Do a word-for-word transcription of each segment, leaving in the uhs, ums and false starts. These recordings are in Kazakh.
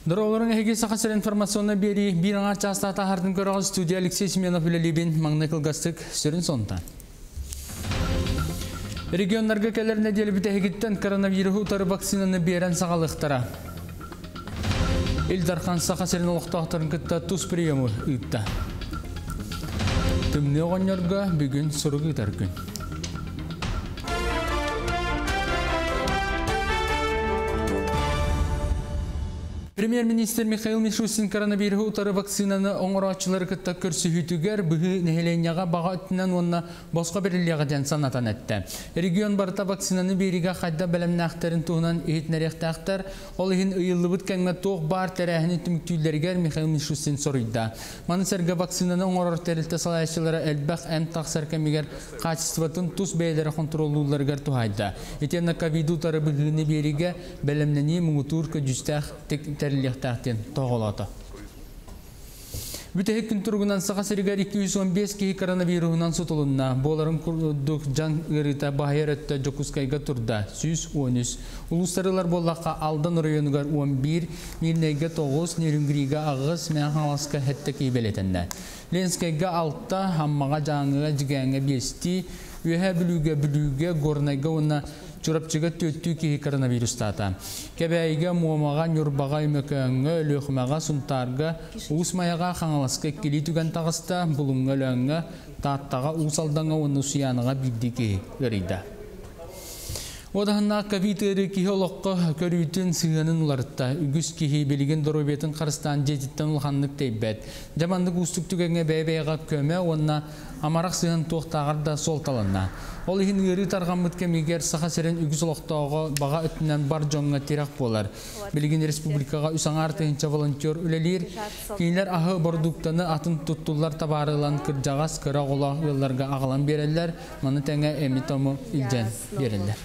Дорогорын эге сақасыр информационна бери bir аңар частата хардын көріғыз студия Алексей Семенов үлелебен маңнайкыл гастык сөрін сонтан. Регионларға кәлеріне делбіті егіттен коронавирусу ұтары вакцинаны берен сағалықтара. Илдархан сақасырын олықтақтарын күтті тұз приемы ұйтта. Түмне оғанларға бүгін сұрығы ұтар күн. Премьер-министр Михаил Мишустин коронавирусу утары вакцинаны оңырачылары кытта көрсүхүтүгер бұғы нехеленияға баға өттінен онына босқа берілияға санатан әтті. Регион барыта вакцинаны беріге қайда бәлемні ақтарын туғынан ехетнәректі ақтар, ол ехін ұйылы бұд кәңгі тоқ бар тәрәхіні түміктүйлергер Михаил Мишустин сорыйда. Маны сәргі вакцинаны оңырар тәрілті салайшылары әлбәқ әм тақсар кәмегер қачыстыватын тұс бәйлері контролуларғар туғайда. Етемна ковиду утары бұғыны беріге бәлемнені мұңытуыр көджістәқ тәріліқтәқтен тоғылаты. Бүтәхек күн тұрғынан сақасырығар екі жүз он бес кейі коронавирусынан сұтылынна. Боларын күрдік жан ғырыта бағайыр өтті жокускайға тұрда жүз он үш. Улыстарылар болаққа алдан районығар он бір, Нернайға тоғыз, Нерінгриға ағыз, мән қаласқа әтті кейбелетінді. Ленскайға алтта, Хаммаға жаңыға жігәңі бесті, Үйәе бүліге бүліге, Горнайға онына Чурапчыға төттүү кейі коронавирустата. Кәбәйге муамаға, нүрбаға өмекөңі, өліқмаға, сұнтарға, ұсмаяға қаңаласқа келі түген тағыста, бұлыңға лөңі, таттаға ұсалдаңа оны сұяныға білді кейі ғырыйда. Одағына ковид-ыры кейолыққа көрійтін сығанын ұларытта. Үгіз кейі белеген дұрубетін қарыстан жетіттен ұлғанлық тейбәт. Жамандық ұстық түгенге бәйбәйға көмі, онына амарақ сығын тоқтағарда сол талына. Ол ең үйрі тарған мүткемегер сақа сәрін үгіз ұлықтауға баға өтінен бар жоңға терақ болар. Белеген республикаға үсаң артығынша волонтер үлелер, кейлер ағы бордуктаны атын тұттулар табарылан кіржағас кіра ола ұлларға ағылан берелер, маны тәңе әмітомы үлден берелер.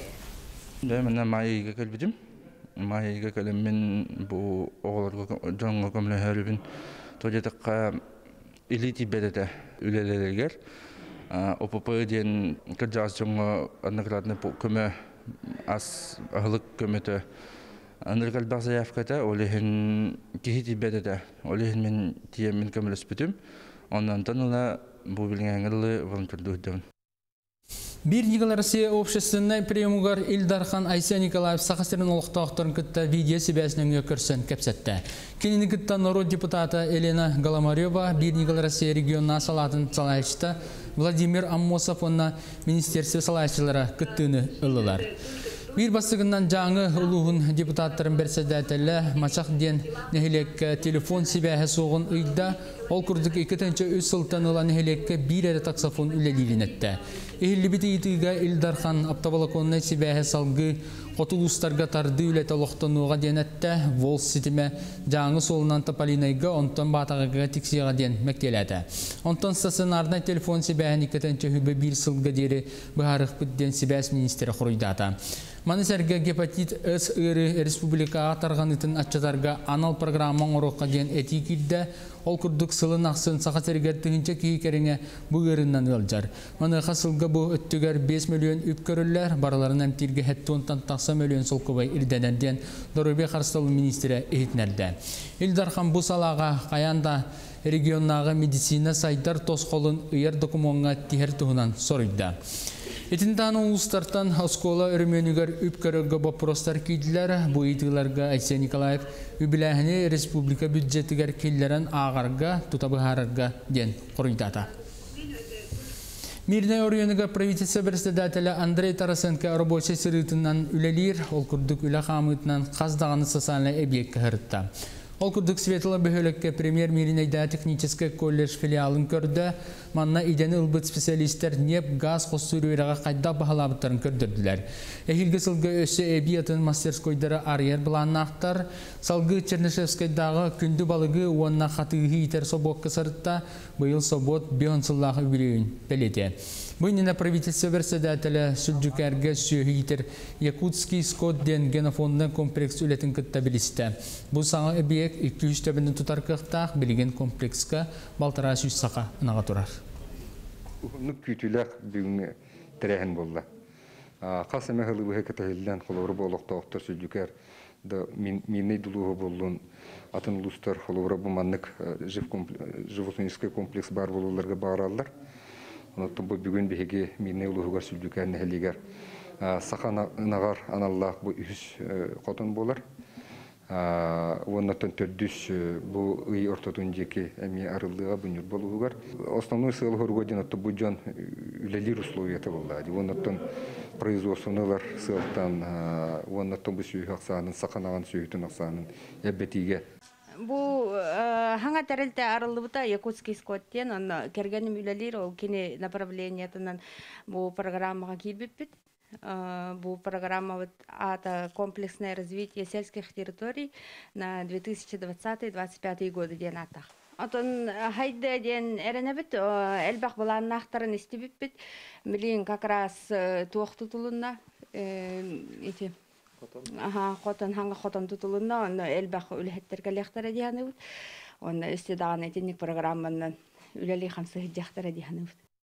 Мен майыға көлбедім. Майыға көлім мен бұл оғыларға жоңға көмілі әрібін төдетіққа илити бәдеті үлелерігер. ОПП ден кіржағыз жоңға анықладны көмі ас ағылық көметі анырғал бағза яфқата олығын кейті бәдеті олығын мен тиемін көміліс бүтім. Ондан таныла бұл білген әңгілі волонтерді өттім. Bir Николай Россия общественной приемугар Илдархан Айсия Николаев сақасырын олықтақтарын күтті видео себәсінің өкірсін кәпсетті. Кенені күтті народ депутата Елена Галамарева Bir Николай Россия регионна салатын салайшыта Владимир Аммосов онна министерстве салайшылары күттіні ұлылар. Bir басығынан жаңы ұлығын депутаттарын берседәтілі мачақ ден нәхілекке телефон себәхі соғын ұйда ол күрдік екітінші өз сылтан ұлан нәхілекке бір әрі таксофон үлелерін әтті. Эхілі біті етіға Илдархан аптабалаконына себәхі салғы қотылыстарға тарды үлеті олықтануға ден әтті Волс сетіме жаңы солынан тапалинайға онтан батағыға тексияға ден мәктеләді. Онтан стационарна телефон себәхін екітінші хүбі бір сылға дері бұхарық бүттен себәс министері құрыйдата. Манысәрге гепатит С ыры республика атарғанытын атчатарға анал программаң орыққа ден әти кілді, ол күрдік сылын ақсын сақасергер түгінші кейі кәріңе бұл ырыннан өлжар. Маны қасылға бұл өттігер бес миллион үп көрілер, бараларын әмтірге әтті онтан тақса миллион сол көбай үрденерден Дорубе Қарсталу министері ехетнерді. Илдархан бұл салаға қаянда регионнағы медицина сайдар тосқолын ұйар документға тихер тұғынан сорыйды. Етінданы ұлыстартан оскола өрменігер үпкөрігі бопростар кейділер, бұл етілерге Айсия Николаев үбіләхіне республика бюджетігер келдерін ағарға, тұтабығарарға ден құрыйдата. Мирне орионыға правительство председателя Андрей Тарасенко рабочий сырытынан үлелер, ол күрдік үлі қамытынан қаздағаны социальный объект кәрітті. Ол күрдік Светлы Бөхөлекке премьер-миринайда технический колледж филиалын көрді, манна идені ұлбыт специалистер неп газ қостырыйраға қайда бағалабыттарын көрдірділер. Эхилгі сылғы өсі әбиятын мастерскойдары арьер бұланын ақтар, салғы Чернышевскайдағы күнді балығы уанна қатығы етер собок кысырытта, бұйыл собот бионсыллағы үлейін бәледе. Бұйнына правительство председателя Сүлджукәрге сүйігітер Якутский скот ден генофондың комплекс үлетін күтті білісті. Бұл саңа әбиек iki yüz төбінің тұтар қықтақ білген комплексқа балтара сүйіс сақа ұнаға тұрар. Ұхынық күйтілік бүгін тірәхін болды. Қасымы ғылы бұхы кітахілден қолоры болуқты оқтыр Сүлджукәр да минный дулуга болун атын лустар холовра буманнык животноводческий комплекс бар болуларга бараллар. Онотто бу бүгүн беге минный улугар сүлдүкән хәлигәр сахана нагар аналлах бу үс котон болар. Оннотон төрдүс бу ый ортотун жеке эми арылдыга бүнүр болуугар. Основной сыл хоргодин отто бу жон үлелир условията болду. Оннотон производствонолар сылтан оннотон бу сүйүк аксанын саканаган сүйүктүн аксанын эбетиге. Бу ханга терелте арылыбыта Якутский скоттен он кергеним үлелир ол кини направлениятынан бу программага килбиппит. Бу программа вот ата комплексное развитие сельских территорий на две тысячи двадцатый — двадцать пятый годы ден атах. Атон хайда ден эренебит элбах буланнахтарын истибиппит. Билин как раз туохтутулунна эти Ага, хотон ханга хотон тутулунна, он элбах үлехеттерге лехтер дияны. Он истедан этник программанан үлели хамсы дияхтер дияны.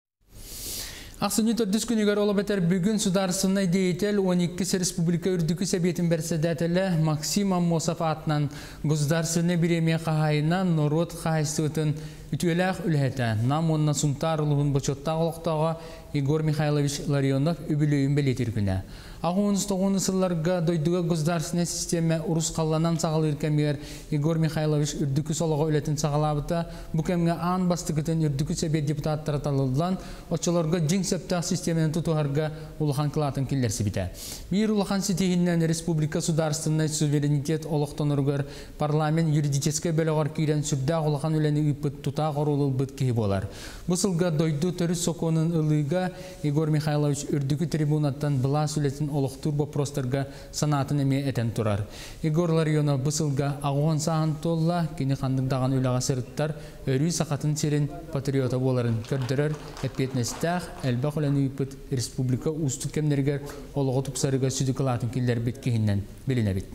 Аксыны төрдүс күнүгөр ола бетер бүгүн сударсынай деятел он эки республика үрдүкү себетин берседетеле Максим Аммосов атынан государственный премия кахайынан народ хайсытын үтүелах үлһәтә. Нам онна сунтарлыгын бочотта олоктага Игорь Михайлович Ларионов үбүлөйүн белетир күнә. он тоғызынчы сылларга дойдуга государственная система урус калланан сагалыр кемер Игорь Михайлович үрдүкү солого үлетин сагалабыта бу кемге ан бастыгытын үрдүкү себет депутаттары талылдан очолорго жиң септак системаны тутуарга улахан кылатын киллерси бите. Бир улахан ситихинен республика государственный суверенитет олоктоноргор парламент юридический бөлөгөр кирен сүрдө улахан үлени ыпыт тута корулул быт ки болар. Бу сылга дойду төрүс соконун ылыга Игорь Михайлович үрдүкү трибунаттан была сүлетин олохтур вопростарга санатын эме этен турар. Игорь Ларионов бысылга агуан саан толла кини хандыгдаган үлага сырыттар өрүй сакатын серин патриота боларын көрдөрөр эпетнестах элбах улан үйпыт республика усту кемнергер олого тупсарыга сүдүкалатын киллер бит кихиннен билинебит.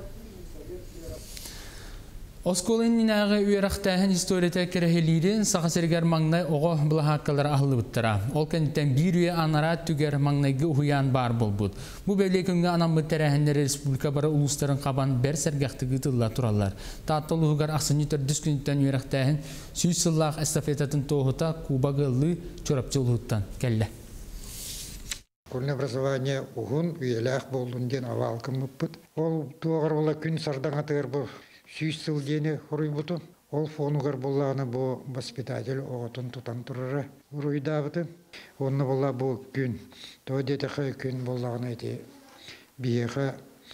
Осколын нинағы үйерақтайын историята керехелерін сақасергер маңнай оғы бұлахаққалар ахылы бұттыра. Ол кәнттен бір үйе анарат түгер маңнайғы ұхуян бар бол бұд. Бұл бәлекінгі анам бұттарахындары республика бары ұлыстарын қабан бәр сәргәқтігі тұлла тұралар. Таттыл ұғығар ақсыны түрдіс күніттен үйерақтайын сүйіс сыллақ эстафетатын тоғыта Кубағылы чорапчыл ұғыттан кәлі. Школьное образование угун үйеләқ болдың ден авалқым мұппыт. Ол туағыр ола күн сардан атығыр бұл. Сүйіс сылдені ұруй бұты. Ол фонуғар болағына бұл воспитатель оғытын тұтан тұрары ұруйда бұты. Онны бола бұл күн. Той детіқі күн болағына еті бейеқі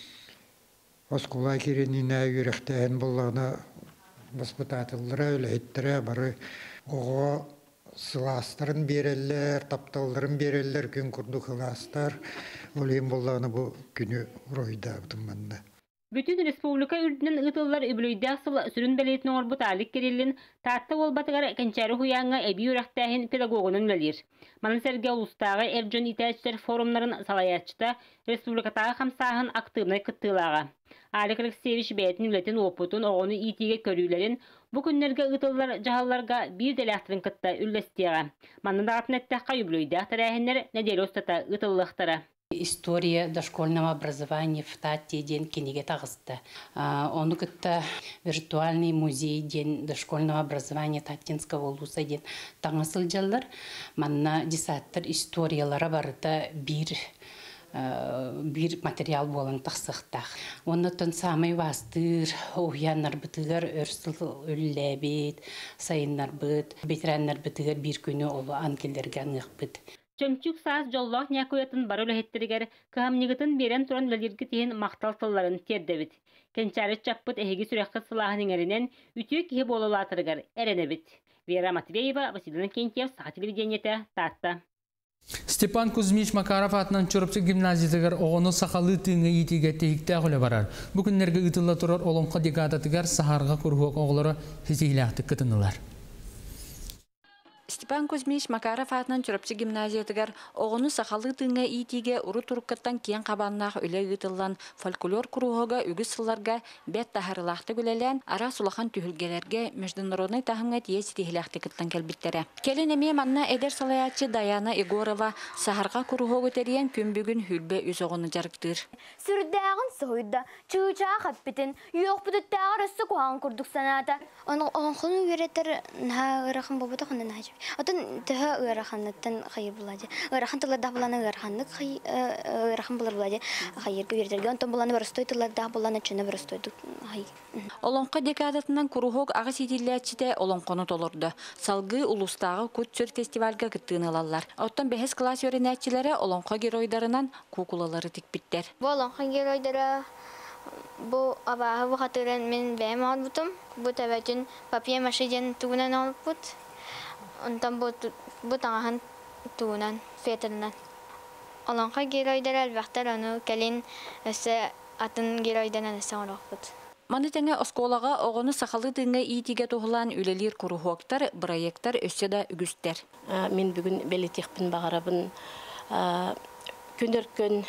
осқұлай кереніне үйректәйін болағына воспитательлары өлі еттірі бары оға сыластырын берелер, тапталдырын берелер, күн күрді қыластар. Олейін болағына бұл күні ұруйда бұтым мәнді. Bütün республика үрдінен ұтылар үбілүйді асыл сүрін бәлетінің орбыт алық керелін татты ол батығар кәнчәрі хуяңға әбі үрәқтәхін педагогының бәлер. Маны сәрге ұлыстағы әрджон итәчтер форумларын салаячта республикатағы қамсағын активнай күттілаға. Алик Алексеевич бәйтін үлетін опытын оғыны итиге көрілерін бұл күнлерге ұтылар жағаларға бір дәләқтірін күтті үллестеға. Маны дағатын әттәққа үбілүйді ақтарайынлер нәделі остата ұтылықтары. История дошкольного образования в Тате день книги тагысты. Он это виртуальный музей день дошкольного образования Татинского улуса день таңысыл жаллар. Манна десаттыр историялары барыта бир бир материал болан тақсықтақ. Оннан самый вастыр, оғянар бітігер өрсіл өлләбет, сайыннар біт, бетерәннар бітігер бір күні олы ангелдерге аңық біт. Чөмчүк саас жоллох някуятын бар өлөһеттеригер кыһамнигытын берен туран лалирги тиһин мактал тылларын тердебит. Кенчары чаппыт эһиги сүрэхкы сылааһының эринен үтүө киһи бололаатырыгар эренебит. Вера Матвеева, Василина Кентьев, Саха телевидениете, Татта. Степан Кузьмич Макаров атынан Чорапчы гимназиятыгар оғыны сақалы тыңы етеге тегікті ағылы барар. Бүкінлерге ұтылы тұрар олымқа декадатыгар сахарға күргуақ оғылары хезейләқті күтінілер. Степан Кузьмич Макаров атынан Чурапчы гимназиятыгар оғыны сақалы тыңға итиге уру туруккаттан киен қабаннақ үлі ұйтылан фольклор кругога үгіз сылларға бәт тахарылақты гүлелен ара сулахан түхілгелерге международный тахымға тие сетихилақты кіттан кәлбіттері. Келін әме манна әдер салаятчы Даяна Егорова сахарға кругога терен күн бүгін хүлбе үз оғыны жарықтыр. Сүрдәғын сұғыйда, чуычаға қаппетін, үйоқ бұдыттағыр өсі қоған күрдік саната. Оңқыны үйретер ғырақын бобыды қынан әжіп. Отын түхі ғырақаннаттан қайыр бұладе. Ғырақын тұлардағы бұланы ғырақаннық ғырақын бұлар бұладе. Қайырғы үйретерге. Онтан бұланы вырыстой тұлардағы бұланы чүні вырыстойды. Олонқа декадатынан күрухог ағы сетиләтчіде олонқоны толырды. Салғы улустағы күтсөр фестивальға күттіғын алалар. Оттан бәхес класс өрінәтчілері олонқа геройдарынан кукулалары тікпіттер. Бұл олонқа геройдары бұл абағы бұқатырын мен бәйім алып бұтым. Бұл тәбәтін папия машиден туғынан алып бұт. Онтан бұл таңахан туғынан, фетірінен. Олонқа геройдары әлбәқтар оны кәлін өсі атын геройданан өсі орақ бұт. Маны тәңе осколаға оғыны сақалы тыңға итиге тоғылан үлелер күрухуақтар, проекттар өссе да үгістер. Мен бүгін бәлетекпін бағарабын күндеркен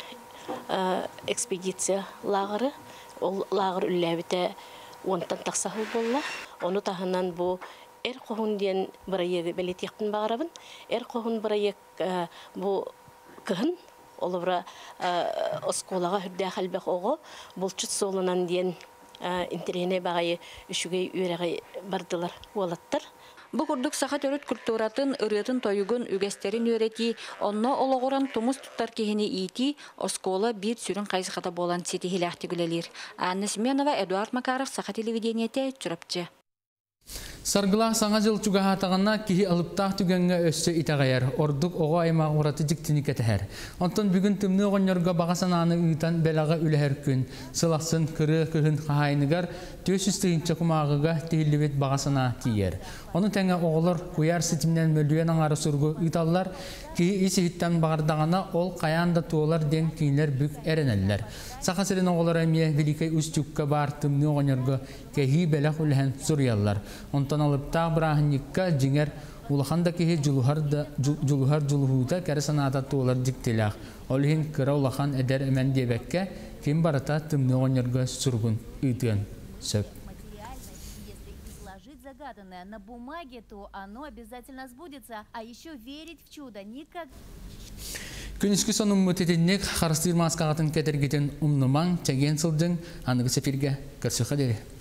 экспедиция лағыры. Ол лағыр үлләбіті онтан тақсақыл болла. Оны тағынан бұл әр қоғын ден проекті бәлетекпін бағарабын. Әр қоғын проект бұл күхін. Ол бұра осколаға хүрді қалбақ оғы. Бұл чүт солынан ден интерене бағайы үшіге үйрәғай бардылар олаттыр. Бұ күрдік сақа төріт күрттуратын, ұрытын тойығын үгестерін өреті, онно олығыран тумыс тұттар кехіне ити, оскола бір сүрін қайсықата болан сетихиләқті күлелер. Анна Семенова, Эдуард Макаров, Сақа телевидениеті, Чурапчы. Саргыла саңа жыл чугахатағына кихи алыптақ түгенге өссі итағайар, ордық оға аймақ ораты жіктіні кәтіхәр. Онтан бүгін түмні оғынерға бағасананы ұйтан бәліға үләхәр күн, сылақсын кірі күхін қағайыныгар төс үстігінші құмағыға түйілібет бағасана тиер. Оны тәңе оғылыр ұяр сетімнен мөлдуен аңары сұрғы ұйталылар, кихи есі үттен бағардағына ол қаянда туолар ден кейінлер бүк әрінәлілер. Сақа сірін оғылар әмие великай үстікке бар түмні оғынерға кәхи бәліқ үләхән сұрыялар. Онтан алып тақ бірахынникка жеңер улаханда кеге жулухар жулухута кәрі саната туолар диктелях. Олхин кыра улахан әдер әмән дебәкке кем барата түмні оғынерға сұрғын үйтіген сөп. Загаданное на бумаге, то оно обязательно сбудется, а еще верить в чудо никак. Күніскі соның мұтетіннек қарыстырмас қағатын кәтергетін ұмнымаң тәген сылдың анығы сәферге көрсіқі дәрі.